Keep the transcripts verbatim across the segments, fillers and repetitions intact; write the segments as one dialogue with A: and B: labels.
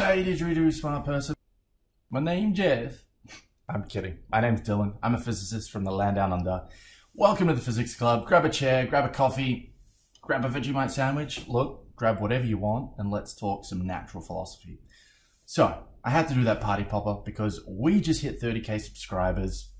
A: G'day didgeridoo smart person. My name's Jeff. I'm kidding. My name's Dylan. I'm a physicist from the land down under. Welcome to the Physics Club. Grab a chair, grab a coffee, grab a Vegemite sandwich. Look, grab whatever you want and let's talk some natural philosophy. So, I had to do that party popper because we just hit thirty K subscribers.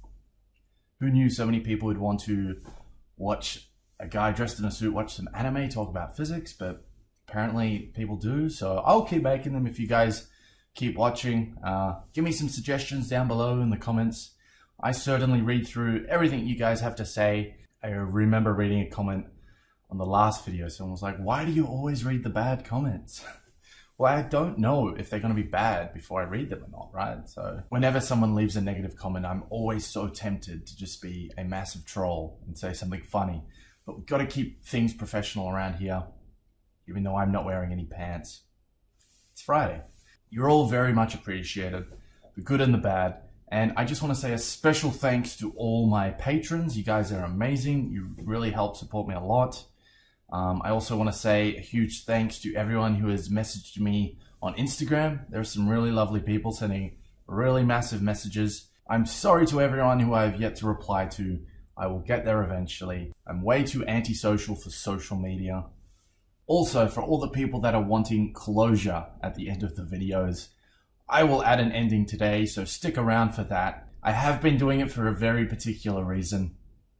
A: Who knew so many people would want to watch a guy dressed in a suit watch some anime, talk about physics, but apparently people do. So I'll keep making them if you guys keep watching. Uh, give me some suggestions down below in the comments. I certainly read through everything you guys have to say. I remember reading a comment on the last video. Someone was like, why do you always read the bad comments? Well, I don't know if they're going to be bad before I read them or not, right? So whenever someone leaves a negative comment, I'm always so tempted to just be a massive troll and say something funny. But we've got to keep things professional around here, even though I'm not wearing any pants. It's Friday. You're all very much appreciated, the good and the bad. And I just want to say a special thanks to all my patrons. You guys are amazing. You really help support me a lot. Um, I also want to say a huge thanks to everyone who has messaged me on Instagram. There are some really lovely people sending really massive messages. I'm sorry to everyone who I have yet to reply to. I will get there eventually. I'm way too antisocial for social media. Also, for all the people that are wanting closure at the end of the videos, I will add an ending today, so stick around for that. I have been doing it for a very particular reason,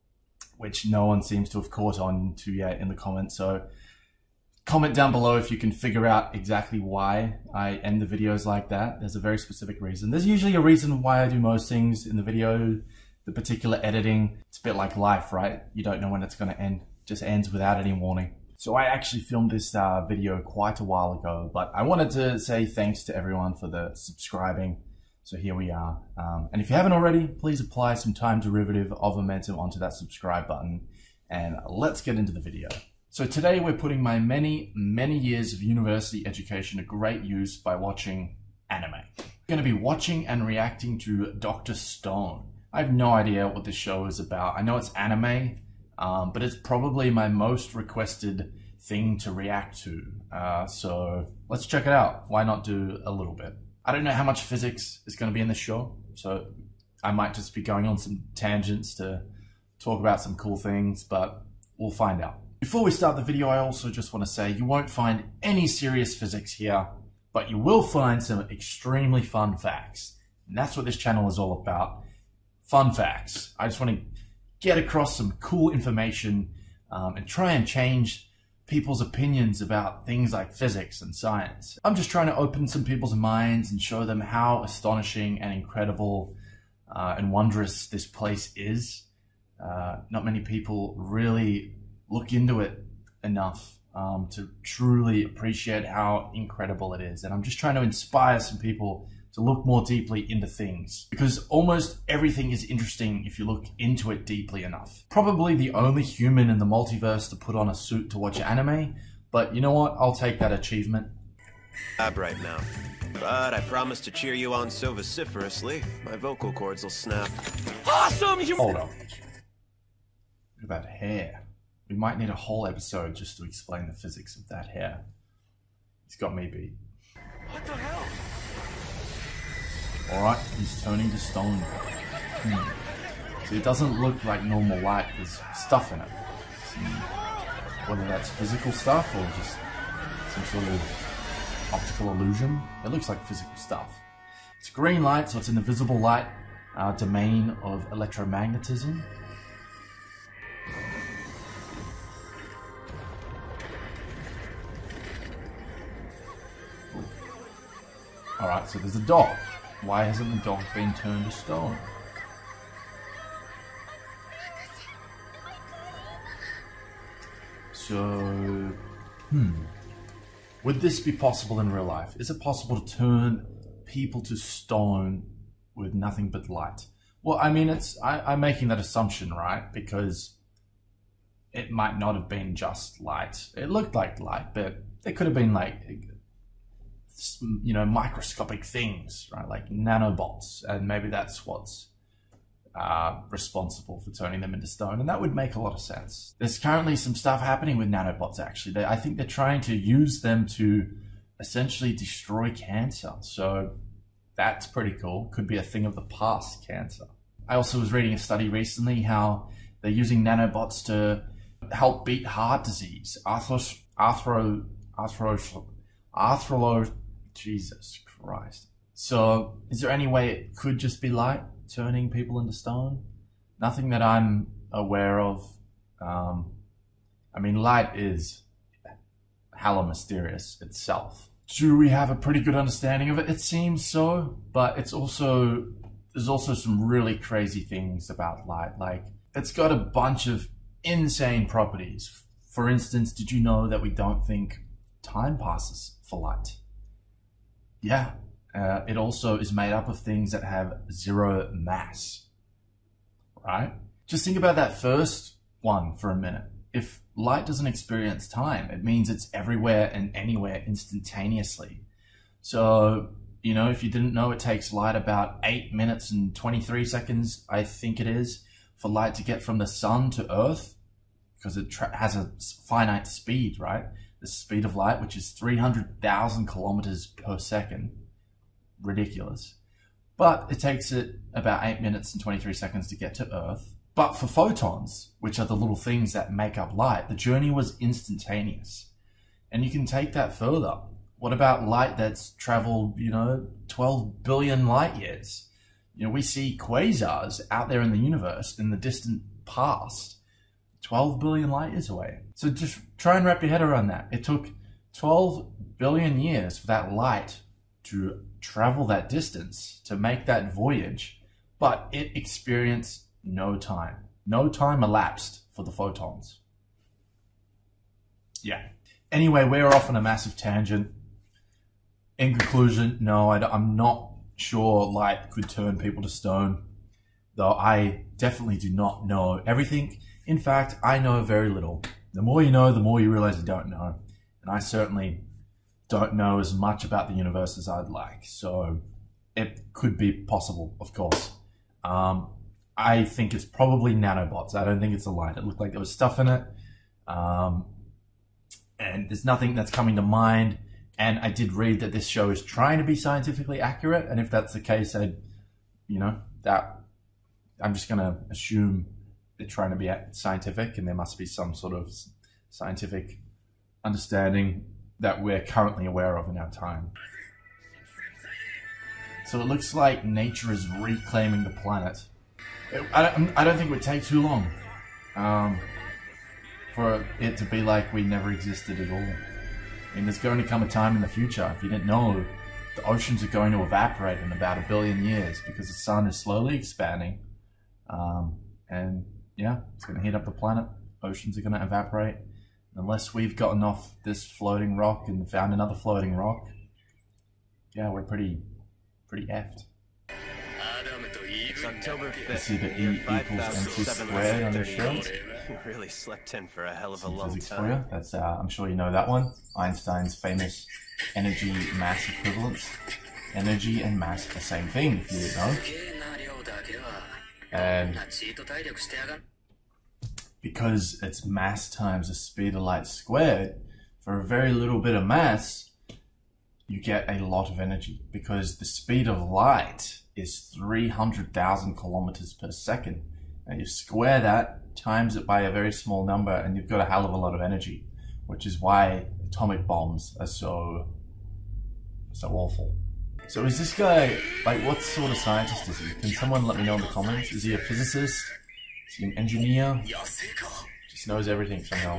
A: which no one seems to have caught on to yet in the comments. So comment down below if you can figure out exactly why I end the videos like that. There's a very specific reason. There's usually a reason why I do most things in the video. The particular editing, it's a bit like life, right? You don't know when it's going to end. It just ends without any warning. So I actually filmed this uh, video quite a while ago, but I wanted to say thanks to everyone for the subscribing. So here we are. Um, and if you haven't already, please apply some time derivative of momentum onto that subscribe button. And let's get into the video. So today we're putting my many, many years of university education to great use by watching anime. I'm going to be watching and reacting to Doctor Stone. I have no idea what this show is about. I know it's anime, um, but it's probably my most requested thing to react to. Uh, so let's check it out. Why not do a little bit? I don't know how much physics is going to be in this show, so I might just be going on some tangents to talk about some cool things, but we'll find out. Before we start the video, I also just want to say you won't find any serious physics here, but you will find some extremely fun facts. And that's what this channel is all about. Fun facts. I just want to get across some cool information um, and try and change people's opinions about things like physics and science. I'm just trying to open some people's minds and show them how astonishing and incredible uh, and wondrous this place is. Uh, not many people really look into it enough um, to truly appreciate how incredible it is. And I'm just trying to inspire some people to look more deeply into things, because almost everything is interesting if you look into it deeply enough. Probably the only human in the multiverse to put on a suit to watch anime, but you know what? I'll take that achievement.
B: Up right now. But I promise to cheer you on so vociferously, my vocal cords will snap. Awesome! You
A: Hold on. Look at that hair. We might need a whole episode just to explain the physics of that hair. He's got me beat.
B: What the hell?
A: Alright, he's turning to stone. Hmm. So it doesn't look like normal light, there's stuff in it. Some, whether that's physical stuff or just some sort of optical illusion. It looks like physical stuff. It's green light, so it's in the visible light uh, domain of electromagnetism. Alright, so there's a dog. Why hasn't the dog been turned to stone? So, hmm. Would this be possible in real life? Is it possible to turn people to stone with nothing but light? Well, I mean, it's I, I'm making that assumption, right? Because it might not have been just light. It looked like light, but it could have been like, you know, microscopic things, right? Like nanobots, and maybe that's what's uh, responsible for turning them into stone, and that would make a lot of sense. There's currently some stuff happening with nanobots, actually. They, I think they're trying to use them to essentially destroy cancer. So that's pretty cool. Could be a thing of the past, cancer. I also was reading a study recently how they're using nanobots to help beat heart disease. Arthros, arthro, arthro, arthro, Jesus Christ. So is there any way it could just be light turning people into stone? Nothing that I'm aware of. Um, I mean, light is hella mysterious itself. Do we have a pretty good understanding of it? It seems so, but it's also, there's also some really crazy things about light. Like, it's got a bunch of insane properties. For instance, did you know that we don't think time passes for light? Yeah, uh, it also is made up of things that have zero mass, right? Just think about that first one for a minute. If light doesn't experience time, it means it's everywhere and anywhere instantaneously. So, you know, if you didn't know, it takes light about eight minutes and twenty-three seconds, I think it is, for light to get from the sun to Earth, because it tra has a finite speed, right? The speed of light, which is three hundred thousand kilometers per second. Ridiculous. But it takes it about eight minutes and twenty-three seconds to get to Earth. But for photons, which are the little things that make up light, the journey was instantaneous. And you can take that further. What about light that's traveled, you know, twelve billion light years? You know, we see quasars out there in the universe in the distant past, twelve billion light years away. So just try and wrap your head around that. It took twelve billion years for that light to travel that distance, to make that voyage, but it experienced no time. No time elapsed for the photons. Yeah. Anyway, we're off on a massive tangent. In conclusion, no, I, I'm not sure light could turn people to stone, though I definitely do not know everything. In fact, I know very little. The more you know, the more you realize you don't know. And I certainly don't know as much about the universe as I'd like. So it could be possible, of course. Um, I think it's probably nanobots. I don't think it's a light. It looked like there was stuff in it. Um, and there's nothing that's coming to mind. And I did read that this show is trying to be scientifically accurate. And if that's the case, I, you know, that I'm just going to assume they're trying to be scientific, and there must be some sort of scientific understanding that we're currently aware of in our time. So it looks like nature is reclaiming the planet. I don't, I don't think it would take too long um, for it to be like we never existed at all. I mean, there's going to come a time in the future, if you didn't know, the oceans are going to evaporate in about a billion years because the sun is slowly expanding. Um, and yeah, it's going to heat up the planet. Oceans are going to evaporate. Unless we've gotten off this floating rock and found another floating rock, yeah, we're pretty, pretty effed.
B: It's October fifth.
A: See the E equals mc squared on this show.
B: You really slept in for a hell of a long
A: Physics
B: time.
A: for you. That's, uh, I'm sure you know that one. Einstein's famous energy mass equivalence. Energy and mass are the same thing, if you didn't know. And because it's mass times the speed of light squared, for a very little bit of mass, you get a lot of energy. Because the speed of light is three hundred thousand kilometers per second. And you square that, times it by a very small number, and you've got a hell of a lot of energy, which is why atomic bombs are so, so awful. So is this guy, like, what sort of scientist is he? Can someone let me know in the comments? Is he a physicist? Is he an engineer? Just knows everything somehow.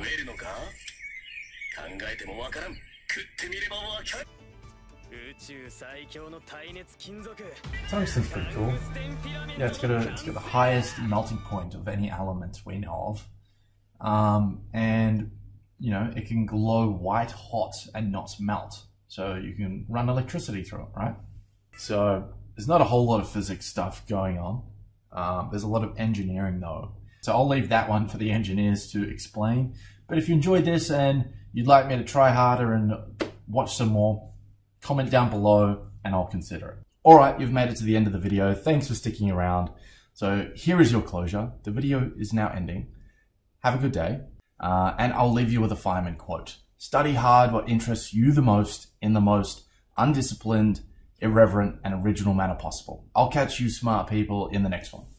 A: Tungsten's pretty cool. Yeah, it's got a, it's got the highest melting point of any element we know of. Um, and, you know, it can glow white hot and not melt. So you can run electricity through it, right? So there's not a whole lot of physics stuff going on. Um, there's a lot of engineering though. So I'll leave that one for the engineers to explain. But if you enjoyed this and you'd like me to try harder and watch some more, comment down below and I'll consider it. Alright, you've made it to the end of the video. Thanks for sticking around. So here is your closure. The video is now ending. Have a good day. Uh, and I'll leave you with a fireman quote. Study hard what interests you the most in the most undisciplined, irreverent, and original manner possible. I'll catch you smart people in the next one.